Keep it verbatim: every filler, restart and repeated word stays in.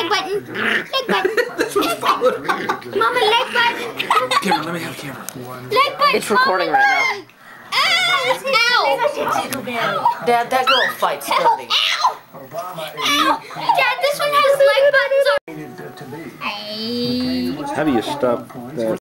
leg button. Leg button. This was followed. Mama, leg button. Camera, let me have camera. Leg button. It's recording Mama, right leg. Ow! now. Dad, that girl fights dirty. Ow! Ow! Dad, this one has leg buttons on. How do you stop that?